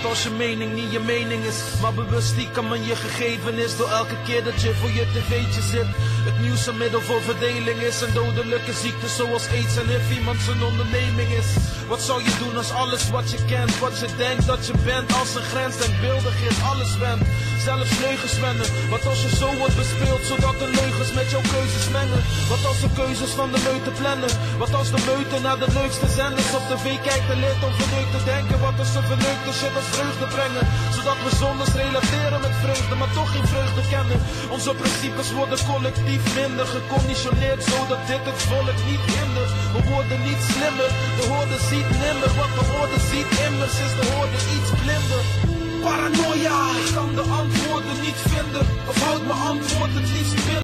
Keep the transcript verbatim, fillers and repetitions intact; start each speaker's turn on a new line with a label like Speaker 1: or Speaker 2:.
Speaker 1: Wat als je mening niet je mening is, maar bewust stiekem aan je gegeven is. Door elke keer dat je voor je tv'tje zit, het nieuws een middel voor verdeling is. Een dodelijke ziekte zoals aids en H I V iemand zijn onderneming is. Wat zou je doen als alles wat je kent, wat je denkt dat je bent, als een grens denkbeeldig is, alles wendt, zelfs leugens wennen. Wat als je zo wordt bespeeld, zodat de leugens met jouw keuzes mengen. Wat als de keuzes van de meute plannen, wat als de meute naar de leukste zenders op tv kijkt en leert om verneukt te denken. Wat als ze verneukte shit als vreugde brengen, zodat we zondes relateren met vreugde, maar toch geen vreugde kennen. Onze principes worden collectief minder geconditioneerd, zodat dit het volk niet hindert. We worden niet slimmer, de hoorde ziet nimmer. Wat de hoorde ziet immers, is de hoorde iets blinder. Paranoia, ik kan de antwoorden niet vinden, of houd mijn antwoord het liefst binnen.